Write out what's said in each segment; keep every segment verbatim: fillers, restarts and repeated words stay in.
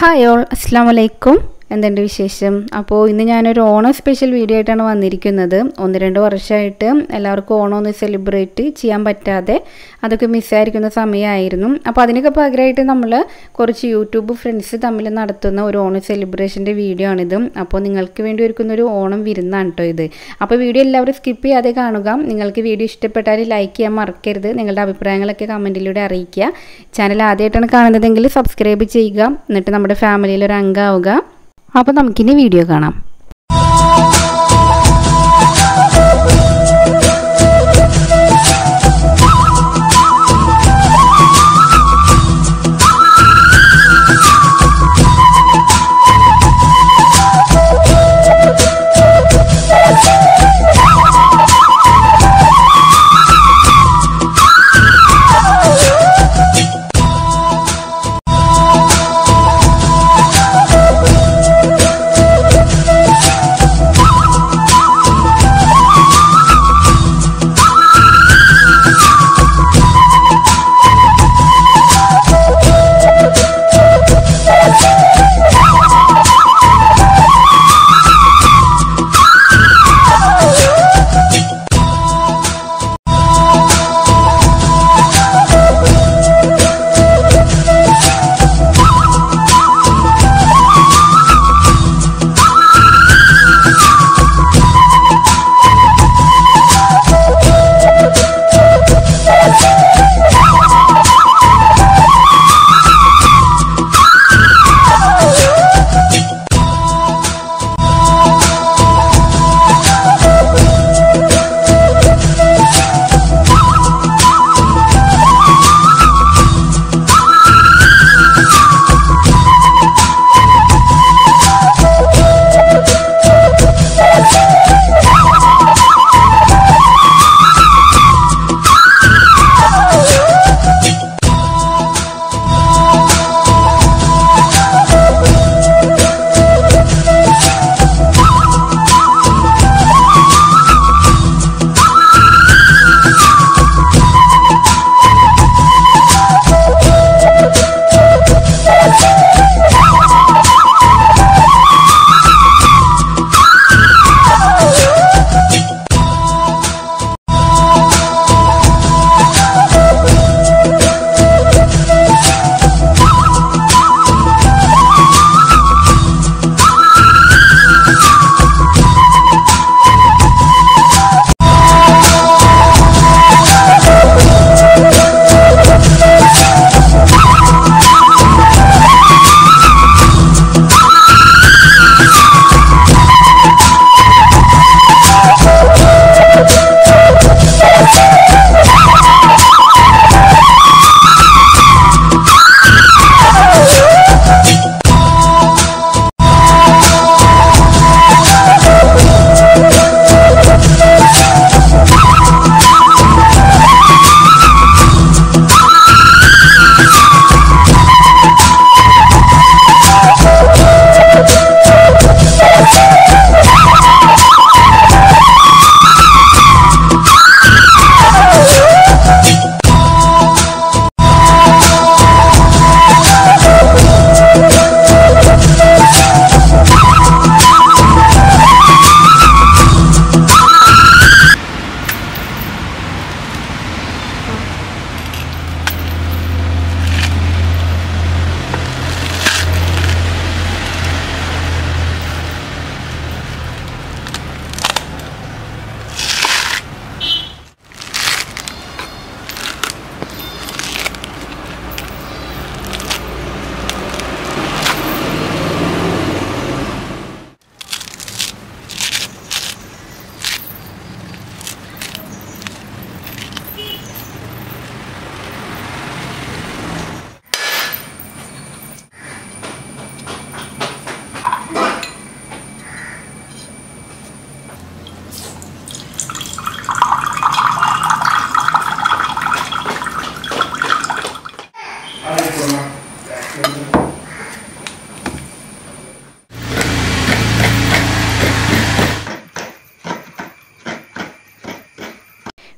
Hi all, Assalamu alaikum. എന്തുണ്ട് വിശേഷം? അപ്പോൾ ഇന്ന് ഞാനൊരു ഓണം സ്പെഷ്യൽ വീഡിയോ ആയിട്ടാണ് വന്നിരിക്കുന്നത്. ഒന്ന് രണ്ട് വർഷമായിട്ട് എല്ലാവർക്കും ഓണം ഒന്ന് സെലിബ്രേറ്റ് ചെയ്യാൻ പറ്റാതെ അതൊക്കെ മിസ്സായിരിക്കുന്ന സമയമായിരുന്നു. അപ്പോൾ അതിനൊക്കെ പകരമായിട്ട് നമ്മൾ കുറച്ച് യൂട്യൂബ് ഫ്രണ്ട്സ് തമ്മിൽ നടത്തുന്ന ഒരു ഓണം സെലിബ്രേഷൻ്റെ വീഡിയോ ആണിത്. അപ്പോൾ നിങ്ങൾക്ക് വേണ്ടി ഒരുക്കുന്നൊരു ഓണം വിരുന്നാണ് കേട്ടോ ഇത്. അപ്പോൾ വീഡിയോ എല്ലാവരും സ്കിപ്പ് ചെയ്യാതെ കാണുക. നിങ്ങൾക്ക് വീഡിയോ ഇഷ്ടപ്പെട്ടാൽ ലൈക്ക് ചെയ്യാൻ മറക്കരുത്. നിങ്ങളുടെ അഭിപ്രായങ്ങളൊക്കെ കമൻറ്റിലൂടെ അറിയിക്കുക. ചാനൽ ആദ്യമായിട്ടാണ് കാണുന്നതെങ്കിൽ സബ്സ്ക്രൈബ് ചെയ്യുക. എന്നിട്ട് നമ്മുടെ ഫാമിലിയിൽ ഒരു അംഗമാവുക. അപ്പോൾ നമുക്കിനി വീഡിയോ കാണാം.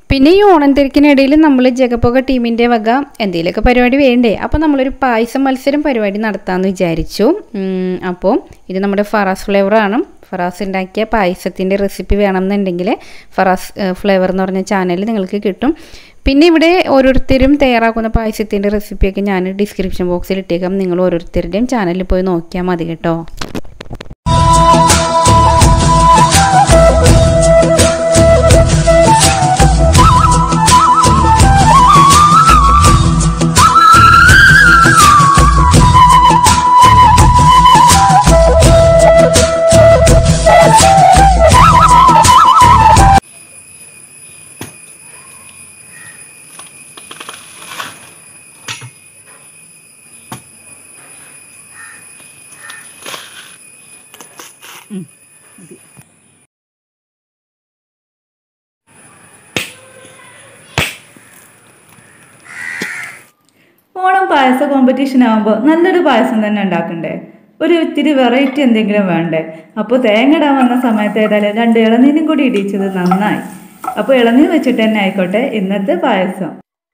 പിന്നെ ഈ ഓണം തിരക്കിനിടയിൽ നമ്മൾ ജഗപോക ടീമിൻ്റെ വക എന്തെങ്കിലുമൊക്കെ പരിപാടി വേണ്ടേ, അപ്പോൾ നമ്മളൊരു പായസം മത്സരം പരിപാടി നടത്താമെന്ന് വിചാരിച്ചു. അപ്പോൾ ഇത് നമ്മുടെ ഫറാസ് ഫ്ലേവറാണ്. ഫറാസ് ഉണ്ടാക്കിയ പായസത്തിൻ്റെ റെസിപ്പി വേണമെന്നുണ്ടെങ്കിൽ ഫറാസ് ഫ്ലേവർ എന്ന് പറഞ്ഞ ചാനലിൽ നിങ്ങൾക്ക് കിട്ടും. പിന്നെ ഇവിടെ ഓരോരുത്തരും തയ്യാറാക്കുന്ന പായസത്തിൻ്റെ റെസിപ്പിയൊക്കെ ഞാൻ ഡിസ്ക്രിപ്ഷൻ ബോക്സിൽ ഇട്ടേക്കാം. നിങ്ങൾ ഓരോരുത്തരുടെയും ചാനലിൽ പോയി നോക്കിയാൽ മതി കേട്ടോ. ഓണം പായസ കോമ്പറ്റീഷൻ ആകുമ്പോൾ നല്ലൊരു പായസം തന്നെ ഉണ്ടാക്കണ്ടേ, ഒരു ഇത്തിരി വെറൈറ്റി എന്തെങ്കിലും വേണ്ടേ. അപ്പോൾ തേങ്ങ ഇടാൻ വന്ന സമയത്ത് ഏതായാലും രണ്ട് ഇളനീരും കൂടി ഇടിച്ചത് നന്നായി. അപ്പോൾ ഇളനീർ വെച്ചിട്ട് തന്നെ ആയിക്കോട്ടെ ഇന്നത്തെ പായസം.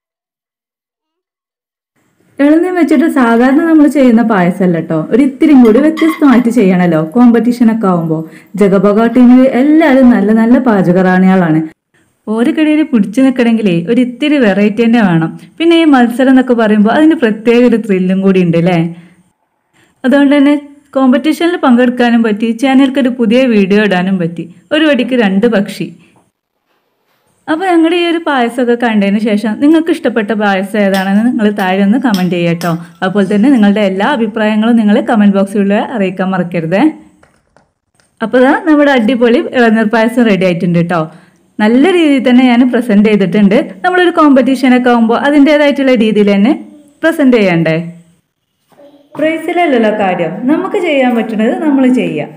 ഇളനീർ വെച്ചിട്ട് സാധാരണ നമ്മൾ ചെയ്യുന്ന പായസമല്ല കേട്ടോ, ഒരു ഇത്തിരിയും കൂടി വ്യത്യസ്തമായിട്ട് ചെയ്യണമല്ലോ കോമ്പറ്റീഷനൊക്കെ ആകുമ്പോൾ. ജഗപോക ടീമിൽ എല്ലാവരും നല്ല നല്ല പാചകറാണികളാണ്. ഓരോക്കിടയിൽ പിടിച്ചു നിൽക്കണമെങ്കിലേ ഒരു ഇത്തിരി വെറൈറ്റി തന്നെ വേണം. പിന്നെ ഈ മത്സരം എന്നൊക്കെ പറയുമ്പോൾ അതിന് പ്രത്യേക ഒരു ത്രില്ലും കൂടി ഉണ്ട് അല്ലേ. അതുകൊണ്ട് തന്നെ കോമ്പറ്റീഷനിൽ പങ്കെടുക്കാനും പറ്റി, ചാനലിലേക്ക് ഒരു പുതിയ വീഡിയോ ഇടാനും പറ്റി. ഒരു വെടിക്ക് രണ്ട് പക്ഷി. അപ്പോൾ ഞങ്ങളുടെ ഈ ഒരു പായസമൊക്കെ കണ്ടതിന് ശേഷം നിങ്ങൾക്ക് ഇഷ്ടപ്പെട്ട പായസം ഏതാണെന്ന് നിങ്ങൾ താഴെ ഒന്ന് കമൻറ്റ് ചെയ്യുക കേട്ടോ. അതുപോലെ തന്നെ നിങ്ങളുടെ എല്ലാ അഭിപ്രായങ്ങളും നിങ്ങൾ കമൻറ്റ് ബോക്സിലൂടെ അറിയിക്കാൻ മറക്കരുത്. അപ്പോൾ ഇതാ നമ്മുടെ അടിപൊളി ഇളനീർ പായസം റെഡി ആയിട്ടുണ്ട് കേട്ടോ. നല്ല രീതിയിൽ തന്നെ ഞാൻ പ്രസൻറ്റ് ചെയ്തിട്ടുണ്ട്. നമ്മളൊരു കോമ്പറ്റീഷനൊക്കെ ആകുമ്പോൾ അതിൻ്റേതായിട്ടുള്ള രീതിയിൽ തന്നെ പ്രസൻറ്റ് ചെയ്യണ്ടേ. പ്രൈസിലല്ലല്ലോ കാര്യം, നമുക്ക് ചെയ്യാൻ പറ്റുന്നത് നമ്മൾ ചെയ്യാം.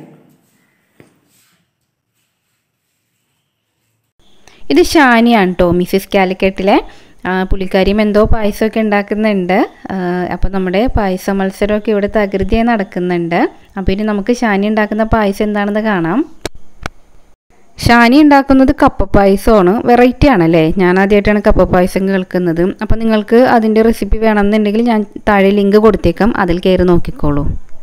ഇത് ഷാനിയാണ് കേട്ടോ, മിസ്സിസ് കാലിക്കറ്റിലെ. പുള്ളിക്കാരിയും എന്തോ പായസമൊക്കെ ഉണ്ടാക്കുന്നുണ്ട്. അപ്പോൾ നമ്മുടെ പായസ മത്സരമൊക്കെ ഇവിടെ തകൃതിയായി നടക്കുന്നുണ്ട്. അപ്പോൾ ഇനി നമുക്ക് ഷാനി ഉണ്ടാക്കുന്ന പായസം എന്താണെന്ന് കാണാം. ഷാനി ഉണ്ടാക്കുന്നത് കപ്പ പായസമാണ്. വെറൈറ്റി ആണല്ലേ, ഞാൻ ആദ്യമായിട്ടാണ് കപ്പ പായസം കേൾക്കുന്നത്. അപ്പോൾ നിങ്ങൾക്ക് അതിൻ്റെ റെസിപ്പി വേണമെന്നുണ്ടെങ്കിൽ ഞാൻ താഴെ ലിങ്ക് കൊടുത്തേക്കാം, അതിൽ കയറി നോക്കിക്കോളൂ.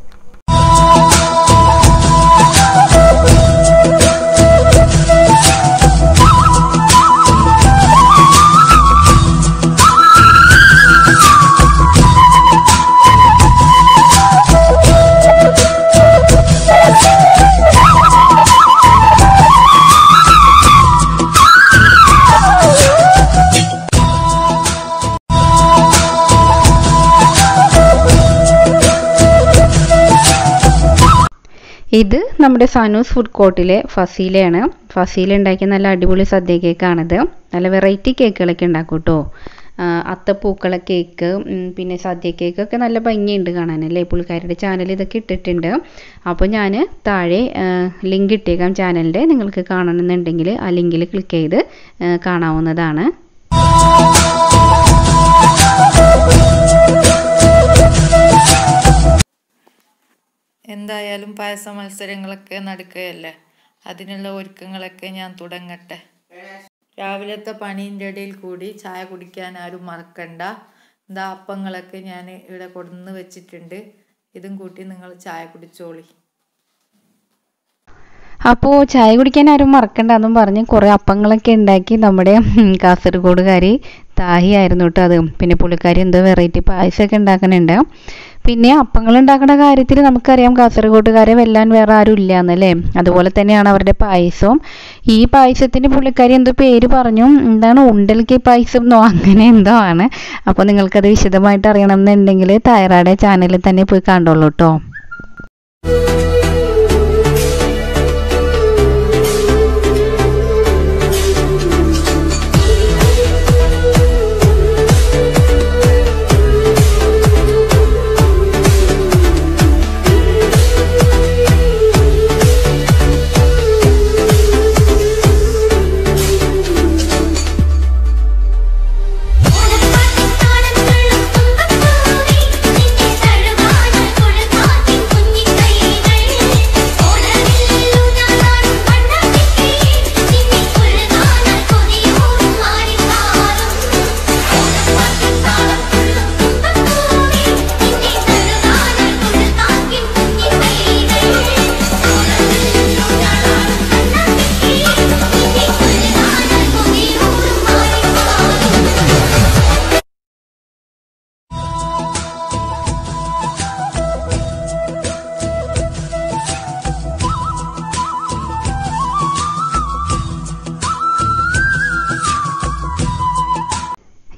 ഇത് നമ്മുടെ sanus ഫുഡ് കോർട്ടിലെ ഫസീലയാണ്. ഫസീല ഉണ്ടാക്കിയ നല്ല അടിപൊളി സദ്യ കേക്കാണിത്. നല്ല വെറൈറ്റി കേക്കുകളൊക്കെ ഉണ്ടാക്കും കേട്ടോ. അത്തപ്പൂക്കള കേക്ക്, പിന്നെ സദ്യ കേക്കൊക്കെ നല്ല ഭംഗിയുണ്ട് കാണാനല്ലേ. പുള്ളിക്കാരുടെ ചാനൽ ഇതൊക്കെ ഇട്ടിട്ടുണ്ട്. അപ്പോൾ ഞാൻ താഴെ ലിങ്ക് ഇട്ടേക്കാം ചാനലിൻ്റെ. നിങ്ങൾക്ക് കാണണമെന്നുണ്ടെങ്കിൽ ആ ലിങ്കിൽ ക്ലിക്ക് ചെയ്ത് കാണാവുന്നതാണ്. എന്തായാലും പായസ മത്സരങ്ങളൊക്കെ നടക്കുകയല്ലേ, അതിനുള്ള ഒരുക്കങ്ങളൊക്കെ ഞാൻ തുടങ്ങട്ടെ. രാവിലത്തെ പണീൻ്റെ ഇടയിൽ കൂടി ചായ കുടിക്കാൻ ആരും മറക്കണ്ട. എന്താ അപ്പങ്ങളൊക്കെ ഞാൻ ഇവിടെ കൊടുന്ന് വെച്ചിട്ടുണ്ട്, ഇതും കൂട്ടി നിങ്ങൾ ചായ കുടിച്ചോളി. അപ്പോൾ ചായ കുടിക്കാൻ ആരും മറക്കണ്ടെന്നും പറഞ്ഞ് കുറേ അപ്പങ്ങളൊക്കെ ഉണ്ടാക്കി നമ്മുടെ കാസർഗോഡുകാരി താഹി ആയിരുന്നു കേട്ടോ അത്. പിന്നെ പുള്ളിക്കാരി എന്തോ വെറൈറ്റി പായസമൊക്കെ ഉണ്ടാക്കുന്നുണ്ട്. പിന്നെ അപ്പങ്ങൾ ഉണ്ടാക്കുന്ന കാര്യത്തിൽ നമുക്കറിയാം കാസർഗോഡുകാരെ വെല്ലാൻ വേറെ ആരും ഇല്ല എന്നല്ലേ. അതുപോലെ തന്നെയാണ് അവരുടെ പായസവും. ഈ പായസത്തിന് പുള്ളിക്കാരി എന്തോ പേര് പറഞ്ഞു, എന്താണ് ഉണ്ടൽക്കി പായസം എന്നോ അങ്ങനെ എന്തോ ആണ്. അപ്പോൾ നിങ്ങൾക്കത് വിശദമായിട്ട് അറിയണം എന്നുണ്ടെങ്കിൽ തൈറായുടെ ചാനലിൽ തന്നെ പോയി കണ്ടോളൂ കേട്ടോ. Thank you.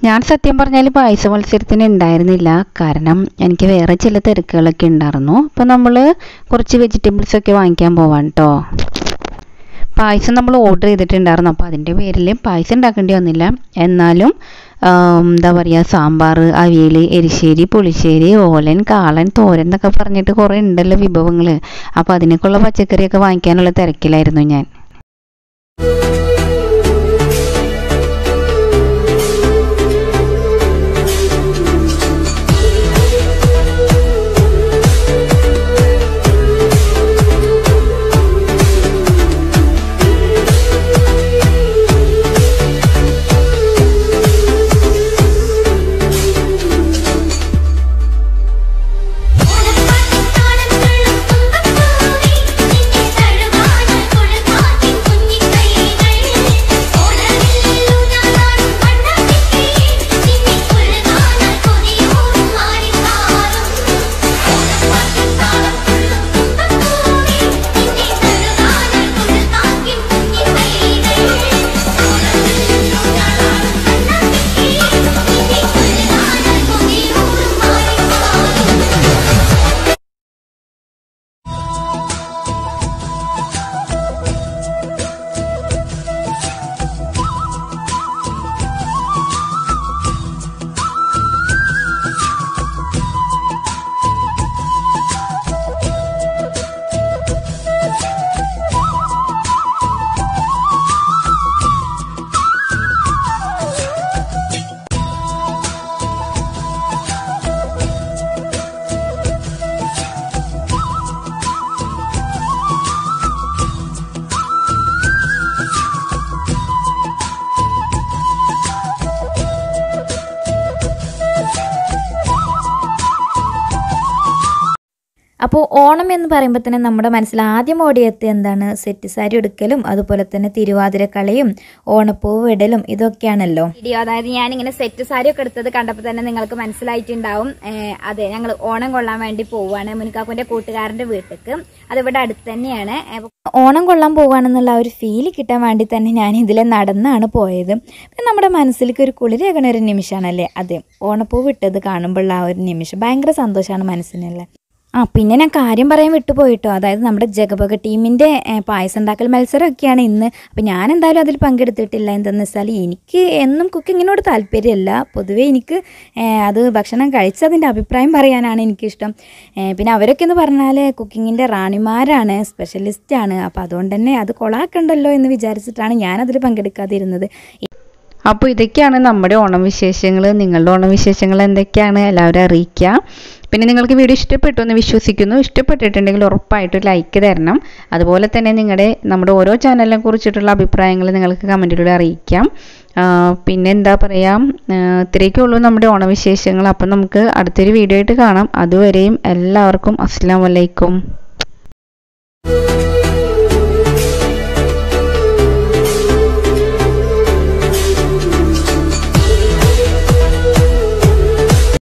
ഞാൻ സത്യം പറഞ്ഞാൽ പായസ മത്സരത്തിന് ഉണ്ടായിരുന്നില്ല, കാരണം എനിക്ക് വേറെ ചില തിരക്കുകളൊക്കെ ഉണ്ടായിരുന്നു. അപ്പോൾ നമ്മൾ കുറച്ച് വെജിറ്റബിൾസൊക്കെ വാങ്ങിക്കാൻ പോവാം കേട്ടോ. പായസം നമ്മൾ ഓർഡർ ചെയ്തിട്ടുണ്ടായിരുന്നു, അപ്പോൾ അതിൻ്റെ പേരിൽ പായസം ഉണ്ടാക്കേണ്ടി വന്നില്ല. എന്നാലും എന്താ പറയുക, സാമ്പാർ, അവിയൽ, എരിശ്ശേരി, പുളിശ്ശേരി, ഓലൻ, കാളൻ, തോരൻ എന്നൊക്കെ പറഞ്ഞിട്ട് കുറേ ഉണ്ടല്ലോ വിഭവങ്ങൾ. അപ്പോൾ അതിനൊക്കെയുള്ള പച്ചക്കറിയൊക്കെ വാങ്ങിക്കാനുള്ള തിരക്കിലായിരുന്നു ഞാൻ. അപ്പോൾ ഓണം എന്ന് പറയുമ്പോൾ തന്നെ നമ്മുടെ മനസ്സിൽ ആദ്യം ഓടിയെത്തിയ എന്താണ്, സെറ്റ് സാരി എടുക്കലും അതുപോലെ തന്നെ തിരുവാതിരക്കളിയും ഓണപ്പൂവ് ഇടലും ഇതൊക്കെയാണല്ലോ വീഡിയോ. അതായത് ഞാനിങ്ങനെ സെറ്റ് സാരി ഒക്കെ എടുത്തത് കണ്ടപ്പോൾ തന്നെ നിങ്ങൾക്ക് മനസ്സിലായിട്ടുണ്ടാവും. അതെ, ഞങ്ങൾ ഓണം കൊള്ളാൻ വേണ്ടി പോവുകയാണ് മുൻകാക്കുൻ്റെ കൂട്ടുകാരൻ്റെ വീട്ടിലേക്ക്. അതിവിടെ അടുത്ത് തന്നെയാണ്. ഓണം കൊള്ളാൻ പോവുകയാണെന്നുള്ള ഒരു ഫീല് കിട്ടാൻ വേണ്ടി തന്നെ ഞാൻ ഇതിലെ നടന്നാണ് പോയത്. പിന്നെ നമ്മുടെ മനസ്സിലേക്ക് ഒരു കുളിരേകണ ഒരു നിമിഷമാണല്ലേ അതെ, ഓണപ്പൂവ് ഇട്ടത് കാണുമ്പോഴുള്ള ആ ഒരു നിമിഷം ഭയങ്കര സന്തോഷമാണ് മനസ്സിനല്ലേ. ആ പിന്നെ ഞാൻ കാര്യം പറയാൻ വിട്ടുപോയിട്ടോ, അതായത് നമ്മുടെ ജഗപക ടീമിൻ്റെ പായസം ഉണ്ടാക്കൽ മത്സരമൊക്കെയാണ് ഇന്ന്. അപ്പോൾ ഞാൻ എന്തായാലും അതിൽ പങ്കെടുത്തിട്ടില്ല. എന്താണെന്ന് വെച്ചാൽ എനിക്ക് എന്നും കുക്കിങ്ങിനോട് താല്പര്യമല്ല. പൊതുവേ എനിക്ക് അത് ഭക്ഷണം കഴിച്ചതിൻ്റെ അഭിപ്രായം പറയാനാണ് എനിക്കിഷ്ടം. പിന്നെ അവരൊക്കെ എന്ന് പറഞ്ഞാൽ കുക്കിങ്ങിൻ്റെ റാണിമാരാണ്, സ്പെഷ്യലിസ്റ്റാണ്. അപ്പോൾ അതുകൊണ്ട് തന്നെ അത് കൊളാക്കണ്ടല്ലോ എന്ന് വിചാരിച്ചിട്ടാണ് ഞാനതിൽ പങ്കെടുക്കാതിരുന്നത്. അപ്പോൾ ഇതൊക്കെയാണ് നമ്മുടെ ഓണം വിശേഷങ്ങൾ. നിങ്ങളുടെ ഓണം വിശേഷങ്ങൾ എന്തൊക്കെയാണ് എല്ലാവരും അറിയിക്കുക. പിന്നെ നിങ്ങൾക്ക് വീഡിയോ ഇഷ്ടപ്പെട്ടു എന്ന് വിശ്വസിക്കുന്നു. ഇഷ്ടപ്പെട്ടിട്ടുണ്ടെങ്കിൽ ഉറപ്പായിട്ട് ലൈക്ക് തരണം. അതുപോലെ തന്നെ നിങ്ങളുടെ നമ്മുടെ ഓരോ ചാനലിനെ കുറിച്ചിട്ടുള്ള അഭിപ്രായങ്ങൾ നിങ്ങൾക്ക് കമൻറ്റിലൂടെ അറിയിക്കാം. പിന്നെ എന്താ പറയുക, ഇത്രയൊക്കെ ഉള്ളൂ നമ്മുടെ ഓണവിശേഷങ്ങൾ. അപ്പം നമുക്ക് അടുത്തൊരു വീഡിയോ ആയിട്ട് കാണാം. അതുവരെയും എല്ലാവർക്കും അസ്സലാമു അലൈക്കും.